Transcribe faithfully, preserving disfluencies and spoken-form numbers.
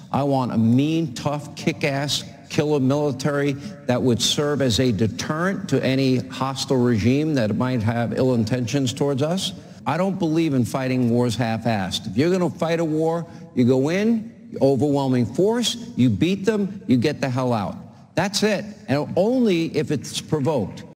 I want a mean, tough, kick-ass, killer military that would serve as a deterrent to any hostile regime that might have ill intentions towards us. I don't believe in fighting wars half-assed. If you're going to fight a war, you go in, overwhelming force, you beat them, you get the hell out. That's it, and only if it's provoked.